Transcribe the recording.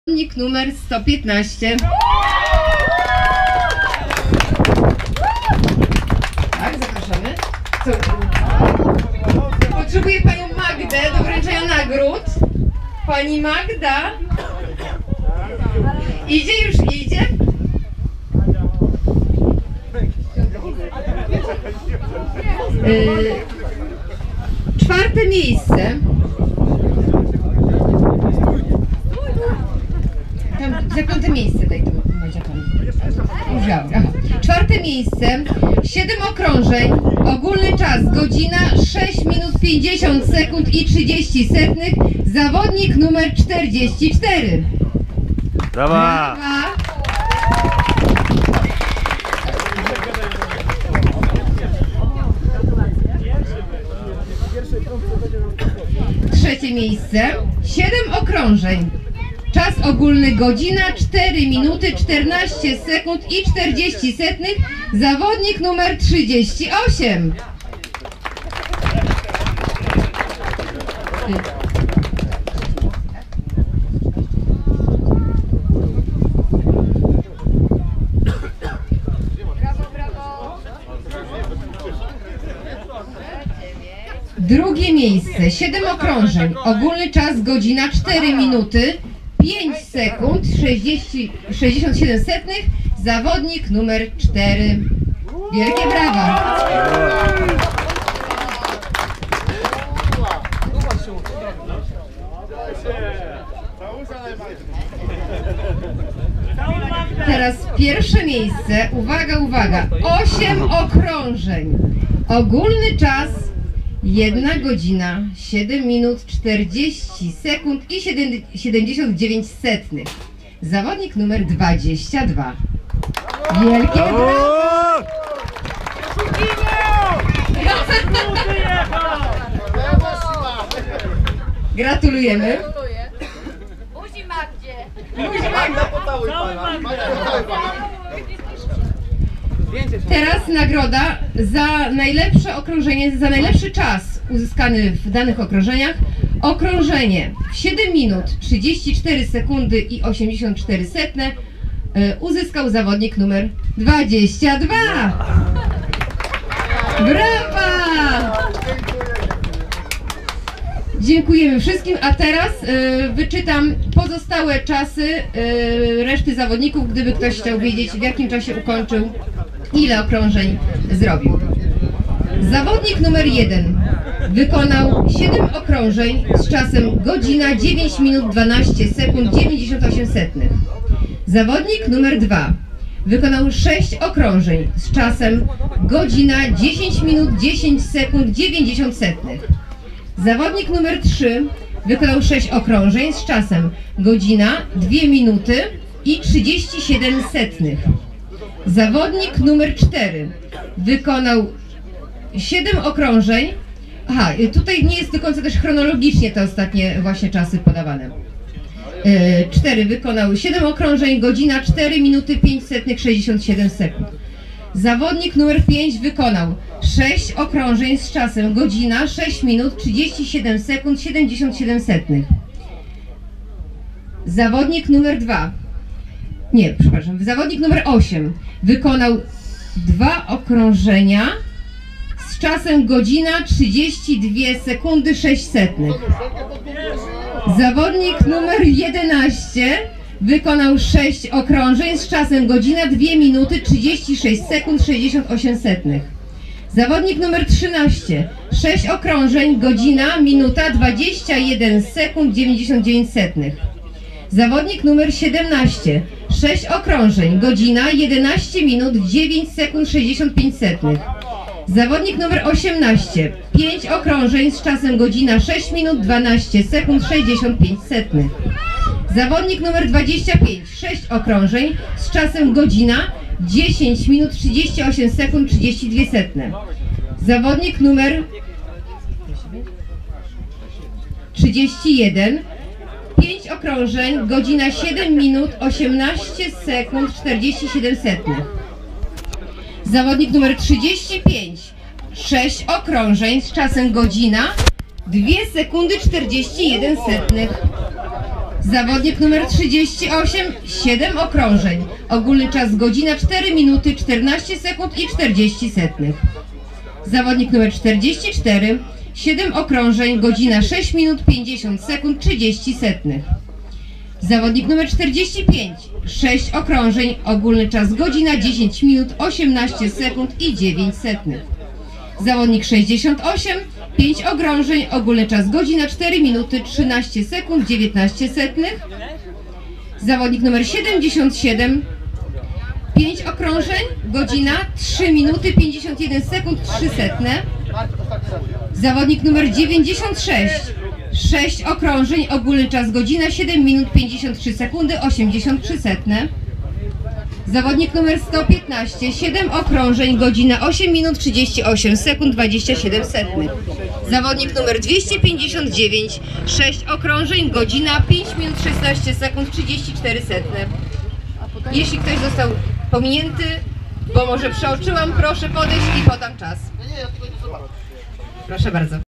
Zawodnik numer 115. Tak, zapraszamy. Co? Potrzebuję panią Magdę do wręczenia nagród. Pani Magda. Idzie, już idzie. Czwarte miejsce. Za piąte miejsce daj to Madzia pani. Aha. Czwarte miejsce, 7 okrążeń, ogólny czas godzina 6 minut 50 sekund i 30 setnych, zawodnik numer 44. Brawa! Trzecie miejsce, 7 okrążeń. Czas ogólny godzina 4 minuty 14 sekund i 40 setnych, zawodnik numer 38. Drugie miejsce, 7 okrążeń, ogólny czas godzina 4 minuty 5 sekund 67 setnych, zawodnik numer 4. Wielkie brawa! Teraz pierwsze miejsce, uwaga, uwaga, 8 okrążeń, ogólny czas 1 godzina 7 minut 40 sekund i 79 setnych. Zawodnik numer 22. Wielkie brawo! Gratulujemy. Buzi Magdzie. Teraz nagroda za najlepsze okrążenie, za najlepszy czas uzyskany w danych okrążeniach. Okrążenie w 7 minut 34 sekundy i 84 setne uzyskał zawodnik numer 22. Brawa! Dziękujemy wszystkim, a teraz wyczytam pozostałe czasy reszty zawodników, gdyby ktoś chciał wiedzieć, w jakim czasie ukończył, ile okrążeń zrobił. Zawodnik numer 1 wykonał 7 okrążeń z czasem godzina 9 minut 12 sekund 98 setnych. Zawodnik numer 2 wykonał 6 okrążeń z czasem godzina 10 minut 10 sekund 90 setnych. Zawodnik numer 3 wykonał 6 okrążeń z czasem godzina 2 minuty i 37 setnych. Zawodnik numer 4 wykonał 7 okrążeń. Aha, tutaj nie jest do końca też chronologicznie te ostatnie właśnie czasy podawane. 4 wykonał 7 okrążeń, godzina 4 minuty 5 setnych 67 sekund. Zawodnik numer 5 wykonał 6 okrążeń z czasem godzina 6 minut 37 sekund 77 setnych. Zawodnik numer 2 zawodnik numer 8 wykonał 2 okrążenia z czasem godzina 32 sekundy 6 setnych. Zawodnik numer 11 wykonał 6 okrążeń z czasem godzina 2 minuty 36 sekund 68 setnych. Zawodnik numer 13 6 okrążeń, godzina, minuta 21 sekund 99 setnych. Zawodnik numer 17 6 okrążeń, godzina 11 minut 9 sekund 65 setnych. Zawodnik numer 18 5 okrążeń z czasem godzina 6 minut 12 sekund 65 setnych. Zawodnik numer 25 6 okrążeń z czasem godzina 10 minut 38 sekund 32 setne. Zawodnik numer 31 5 okrążeń, godzina 7 minut 18 sekund 47 setnych. Zawodnik numer 35 6 okrążeń z czasem godzina 2 sekundy 41 setnych. Zawodnik numer 38, 7 okrążeń. Ogólny czas godzina 4 minuty 14 sekund i 40 setnych. Zawodnik numer 44, 7 okrążeń, godzina 6 minut 50 sekund 30 setnych. Zawodnik numer 45, 6 okrążeń, ogólny czas godzina 10 minut 18 sekund i 9 setnych. Zawodnik 68, 5 okrążeń, ogólny czas godzina 4 minuty 13 sekund 19 setnych. Zawodnik numer 77, 5 okrążeń, godzina 3 minuty 51 sekund 3 setne. Zawodnik numer 96, 6 okrążeń, ogólny czas godzina 7 minut 53 sekundy 83 setne. Zawodnik numer 115, 7 okrążeń, godzina 8 minut 38 sekund 27 setnych. Zawodnik numer 259, 6 okrążeń, godzina 5 minut 16 sekund 34 setne. Jeśli ktoś został pominięty, bo może przeoczyłam, proszę podejść i podam czas. Proszę bardzo.